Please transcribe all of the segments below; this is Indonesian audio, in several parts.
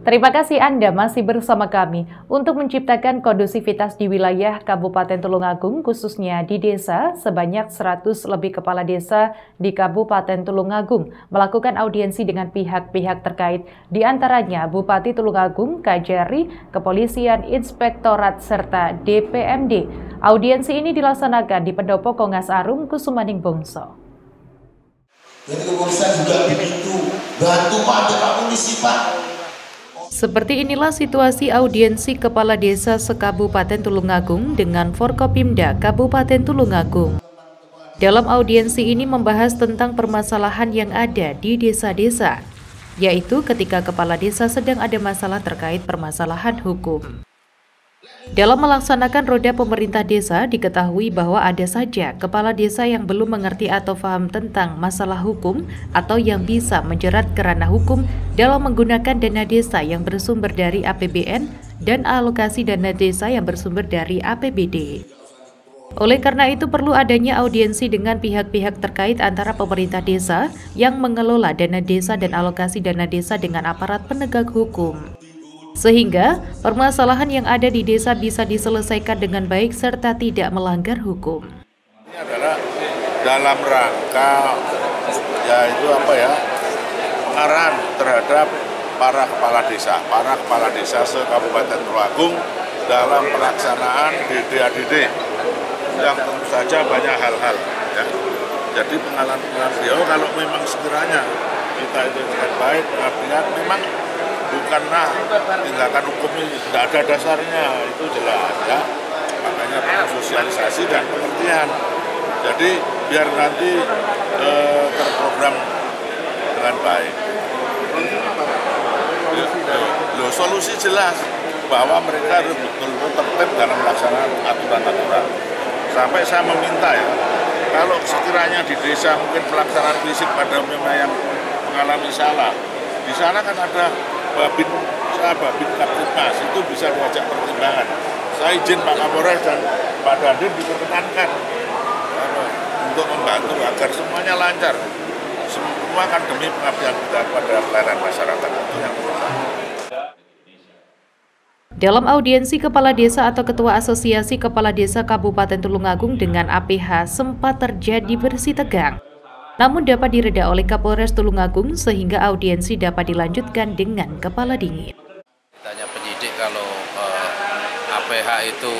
Terima kasih Anda masih bersama kami untuk menciptakan kondusivitas di wilayah Kabupaten Tulungagung, khususnya di desa. Sebanyak 100 lebih kepala desa di Kabupaten Tulungagung melakukan audiensi dengan pihak-pihak terkait, di antaranya Bupati Tulungagung, Kajari, Kepolisian, Inspektorat, serta DPMD. Audiensi ini dilaksanakan di Pendopo Kongas Arum, Kusumaning Bongso. Jadi kepolisian juga begitu, bantu Pak Polisi Pak. Seperti inilah situasi audiensi Kepala Desa se-Kabupaten Tulungagung dengan Forkopimda Kabupaten Tulungagung. Dalam audiensi ini membahas tentang permasalahan yang ada di desa-desa, yaitu ketika kepala desa sedang ada masalah terkait permasalahan hukum. Dalam melaksanakan roda pemerintah desa, diketahui bahwa ada saja kepala desa yang belum mengerti atau paham tentang masalah hukum atau yang bisa menjerat ke ranah hukum dalam menggunakan dana desa yang bersumber dari APBN dan alokasi dana desa yang bersumber dari APBD. Oleh karena itu perlu adanya audiensi dengan pihak-pihak terkait antara pemerintah desa yang mengelola dana desa dan alokasi dana desa dengan aparat penegak hukum, sehingga permasalahan yang ada di desa bisa diselesaikan dengan baik serta tidak melanggar hukum. Ini adalah dalam rangka pengarahan terhadap para kepala desa se-Kabupaten Tulungagung dalam pelaksanaan DD-ADD yang tentu saja banyak hal-hal ya. Jadi pengalaman beliau kalau memang sekiranya kita itu dengan baik pengabdian memang bukanlah tindakan hukum ini tidak ada dasarnya, itu jelas ya. Makanya perlu sosialisasi dan pengertian. Jadi biar nanti terprogram dengan baik. Solusi jelas bahwa mereka harus betul-betul tertib dalam pelaksanaan aturan-aturan. Sampai saya meminta ya, kalau sekiranya di desa mungkin pelaksanaan fisik pada umumnya yang mengalami salah, di sana kan ada Babin Kaptipmas, itu bisa diajak pertimbangan. Saya izin Pak Kapolres dan Pak Dandim diperkenankan untuk membantu agar semuanya lancar. Semua kan demi pengabdian kita pada pelayanan masyarakat, itu yang pertama. Dalam audiensi Kepala Desa atau Ketua Asosiasi Kepala Desa Kabupaten Tulungagung dengan APH sempat terjadi bersih tegang, namun dapat direda oleh Kapolres Tulungagung sehingga audiensi dapat dilanjutkan dengan kepala dingin. Tanya penyidik kalau APH itu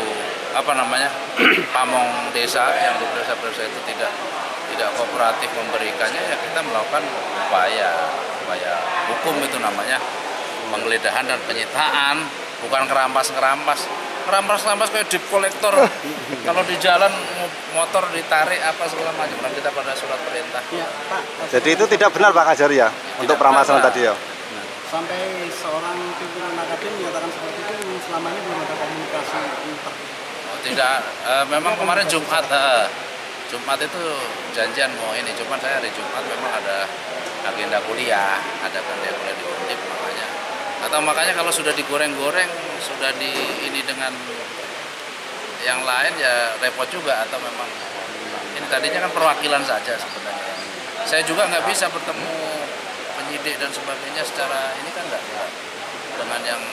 pamong desa yang di desa-desa itu tidak kooperatif memberikannya, ya kita melakukan upaya hukum, itu namanya penggeledahan dan penyitaan, bukan kerampas kayak debt collector. Kalau di jalan motor ditarik apa segala macam, dan kita pada surat perintah. Ya, Pak. Jadi itu tidak benar Pak Kajari ya, untuk permasalahan tadi ya? Sampai seorang pimpinan akademi menyatakan seperti itu, selama ini belum ada komunikasi inter. Oh, tidak, memang kemarin Jumat itu janjian mau ini, cuman saya hari Jumat memang ada agenda kuliah, ada kuliah di Undip makanya. Atau makanya kalau sudah digoreng-goreng, sudah di ini dengan yang lain ya repot juga, atau memang ini tadinya kan perwakilan saja sebenarnya. Saya juga nggak bisa bertemu penyidik dan sebagainya secara ini kan nggak dengan yang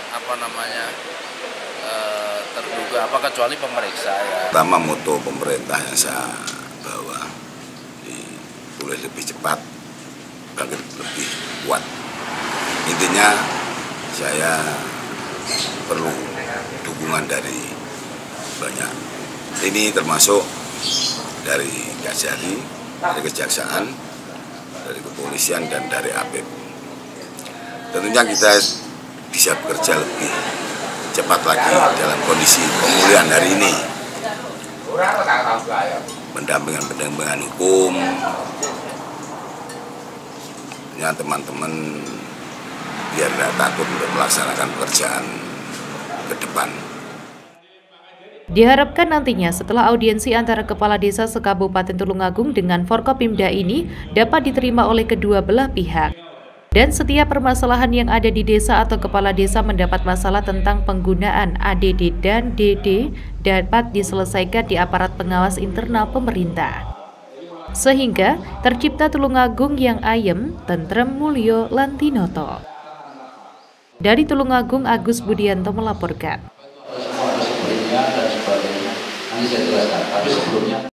terduga kecuali pemeriksa ya. Pertama moto pemerintah yang saya bawa boleh lebih cepat, agar lebih kuat. Intinya saya perlu dukungan dari banyak. Ini termasuk dari Kajari, dari Kejaksaan, dari Kepolisian, dan dari APB. Tentunya kita bisa bekerja lebih cepat lagi dalam kondisi pemulihan hari ini. Pendampingan hukum, teman-teman biar tidak takut untuk melaksanakan pekerjaan ke depan. Diharapkan nantinya setelah audiensi antara Kepala Desa se-Kabupaten Tulungagung dengan Forkopimda ini dapat diterima oleh kedua belah pihak. Dan setiap permasalahan yang ada di desa atau kepala desa mendapat masalah tentang penggunaan ADD dan DD dapat diselesaikan di aparat pengawas internal pemerintah. Sehingga tercipta Tulungagung yang ayem, tentrem, mulyo, lan tinoto. Dari Tulungagung, Agus Budianto melaporkan. Semua ada sebelumnya dan sebagainya. Nanti saya jelaskan. Tapi sebelumnya